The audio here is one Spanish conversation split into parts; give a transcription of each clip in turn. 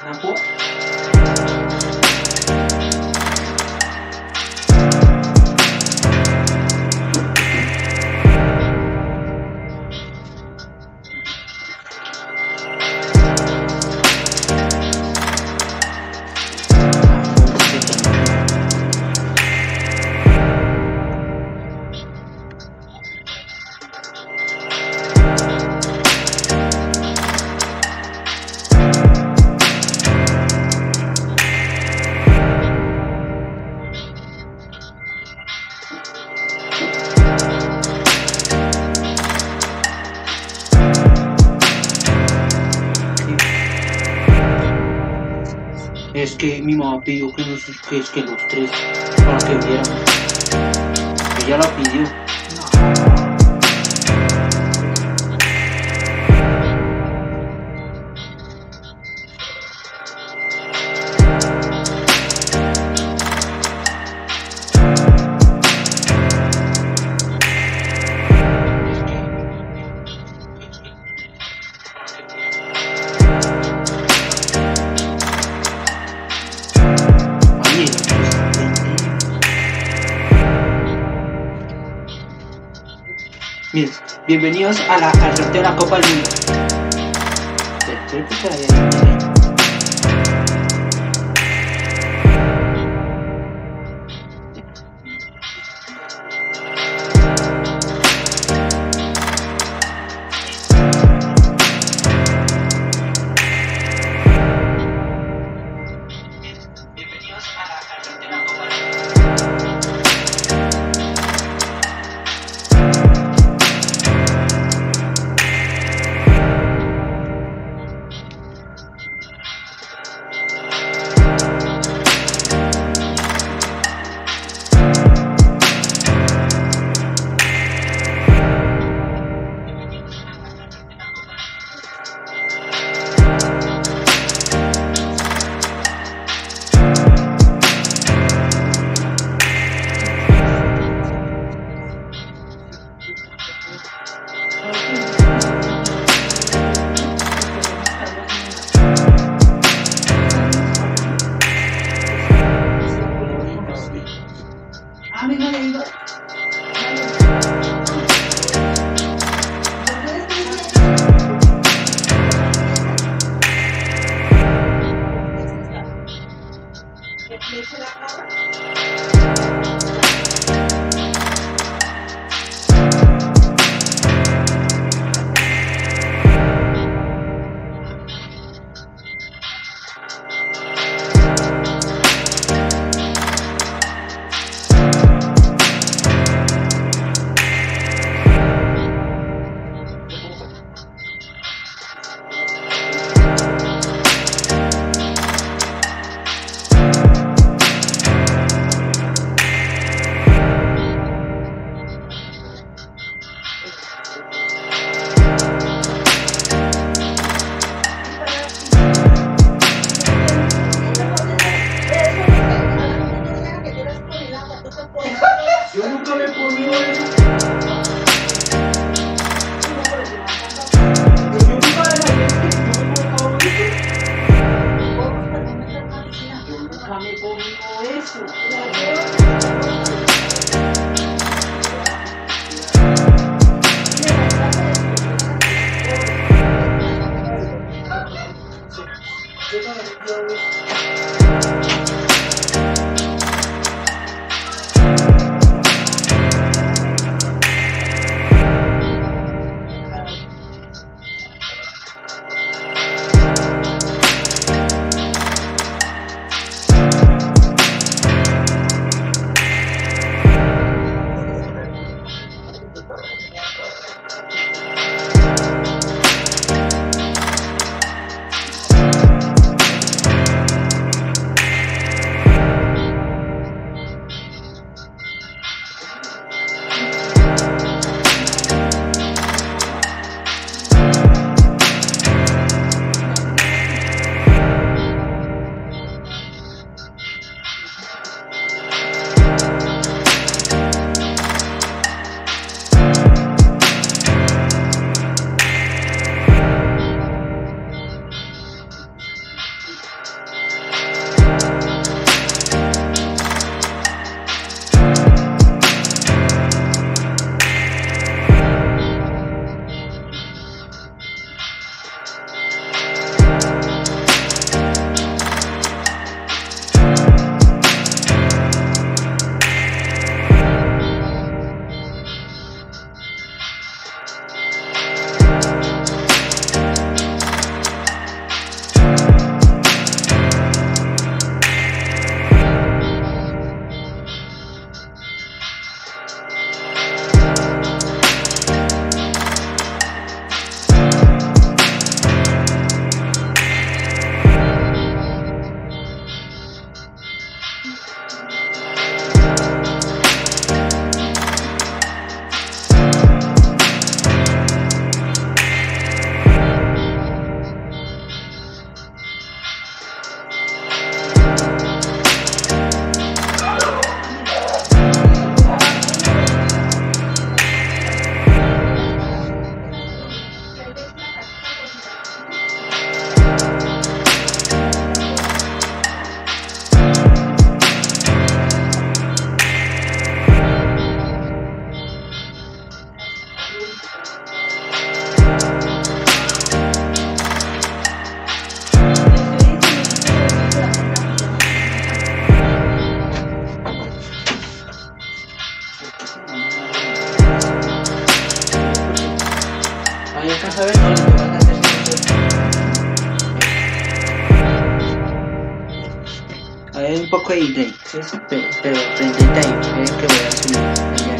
Napo. Es que mi mamá pidió que nos que los tres para que viéramos. Ella la pidió. Miren, bienvenidos al sorteo de la Copa del Mundo. Creo que por ahí hay. Yo nunca me he podido eso. Yo nunca dejaría que yo me he colocado eso. Yo nunca me he podido eso. poco de delay, ¿sí? Pero 31, es que voy a subir allá.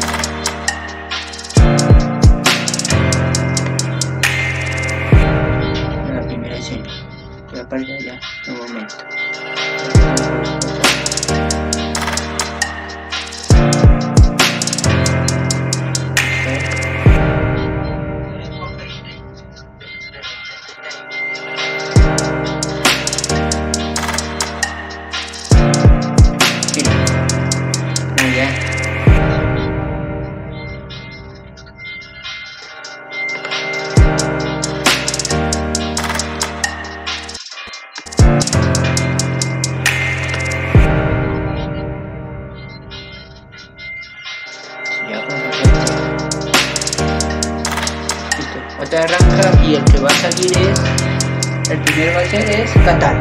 La primera escena. Voy a parar allá un momento. Otra arranca y el que va a salir es, el primero va a ser es Qatar.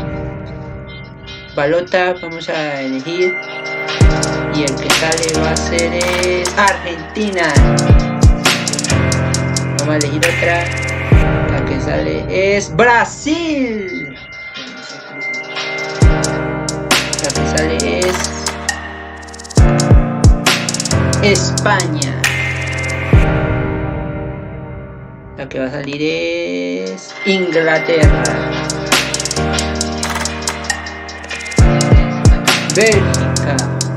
Balota vamos a elegir y el que sale va a ser es Argentina. Vamos a elegir otra, la que sale es Brasil. La que sale es España. La que va a salir es Inglaterra. Bélgica.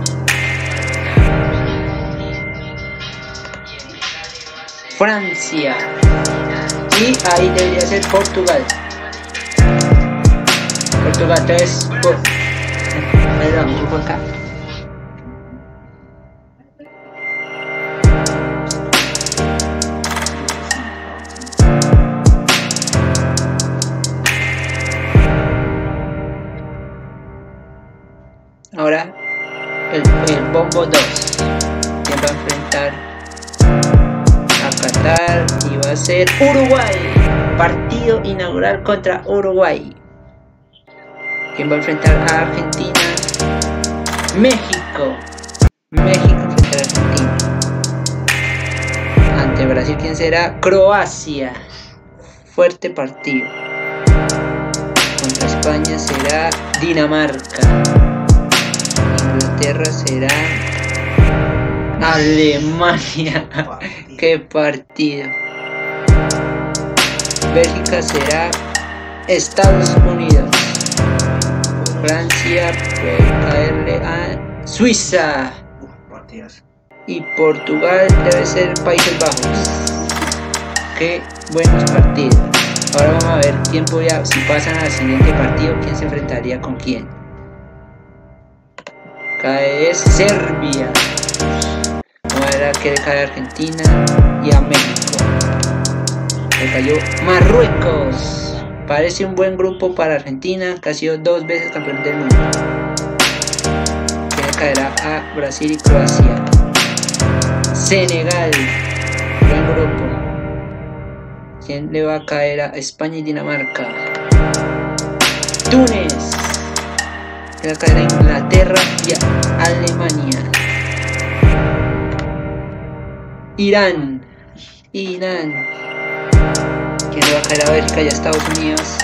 Francia. Y ahí debería ser Portugal. Portugal, entonces ahí vamos por acá. Ahora el bombo 2, que va a enfrentar a Qatar y va a ser Uruguay. Partido inaugural contra Uruguay. ¿Quién va a enfrentar a Argentina? México. México enfrentará a Argentina. Ante Brasil, ¿quién será? Croacia. Fuerte partido. Contra España será Dinamarca. Inglaterra será Alemania. Qué partido. Bélgica será Estados Unidos. Francia puede caerle a Suiza. Y Portugal debe ser Países Bajos. Qué buenos partidos. Ahora vamos a ver quién podría, si pasan al siguiente partido, quién se enfrentaría con quién. Cae es Serbia. Vamos a ver a qué le cae a Argentina y a México. Le cayó Marruecos. Parece un buen grupo para Argentina, que ha sido 2 veces campeón del mundo. Que le caerá a Brasil y Croacia. Senegal. Buen grupo. ¿Quién le va a caer a España y Dinamarca? Túnez. Le va a caer a Inglaterra y a Alemania. Irán. ¿Quién le va a caer a Bélgica y a Estados Unidos?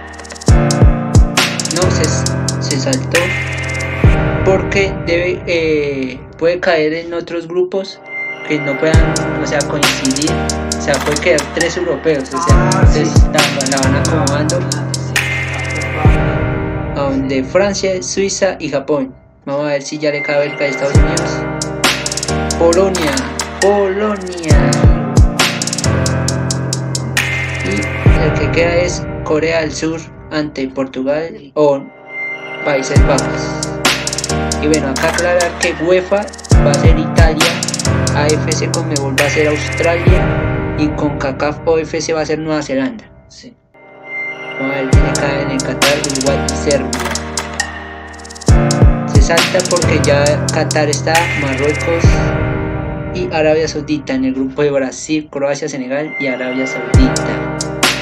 No, se saltó. Porque puede caer en otros grupos que no puedan, o sea, coincidir. O sea, puede quedar 3 europeos. O sea, entonces la van acomodando. De Francia, Suiza y Japón. Vamos a ver si ya le cae a Bélgica y Estados Unidos. Polonia. Y el que queda es Corea del Sur ante Portugal o Países Bajos. Y bueno, acá aclarar que UEFA va a ser Italia, AFC Conmebol va a ser Australia y CONCACAF OFC va a ser Nueva Zelanda. Sí. Vamos a ver quién cae en el Qatar, Uruguay y Serbia. Se salta porque ya Qatar está, Marruecos y Arabia Saudita en el grupo de Brasil, Croacia, Senegal y Arabia Saudita.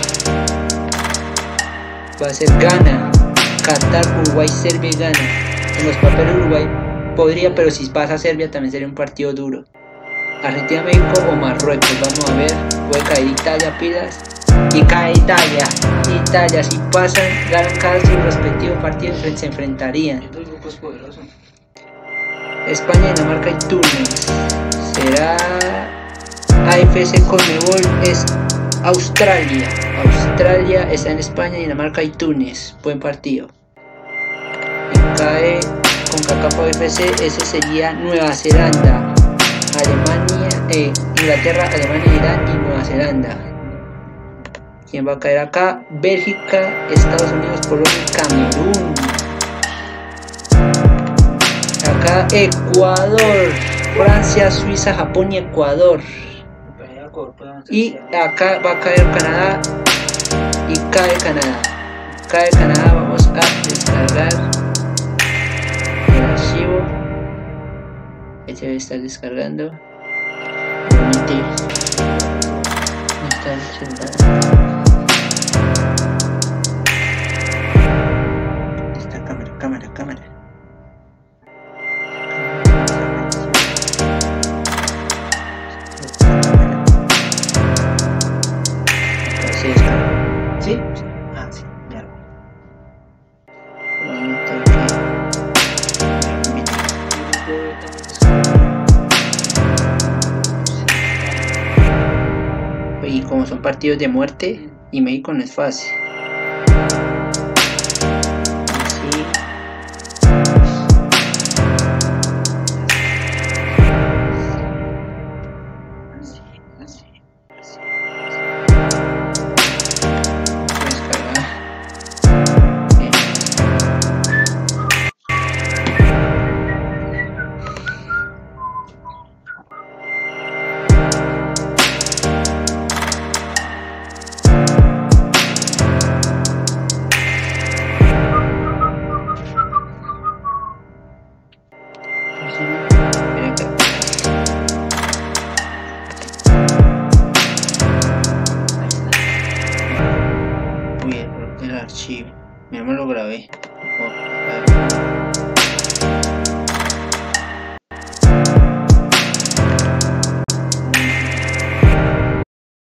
Va a ser Ghana, Qatar, Uruguay, Serbia y Ghana. En los papeles Uruguay podría, pero si pasa a Serbia también sería un partido duro. Argentina, México o Marruecos. Vamos a ver, puede caer Italia, pilas. Y cae Italia. Si pasan, ganan cada su respectivo partido, se enfrentarían. Marruecos poderoso. España, Dinamarca y Túnez. Será AFC Conmebol, es Australia. Australia está en España, Dinamarca y Túnez. Buen partido. Y cae con CONCACAF AFC, ese sería Nueva Zelanda, Alemania, Inglaterra, Alemania, Irán y Nueva Zelanda. ¿Quién va a caer acá? Bélgica, Estados Unidos, Polonia y Camerún. Acá Ecuador, Francia, Suiza, Japón y Ecuador. Y acá va a caer Canadá y cae Canadá. Cae Canadá, vamos a descargar el archivo. Este debe estar descargando. Obviamente no está el celular. Esta cámara. ¿Sí? Ah, sí, ya. Y como son partidos de muerte, y México no es fácil. Uy, el archivo. Ya me lo grabé.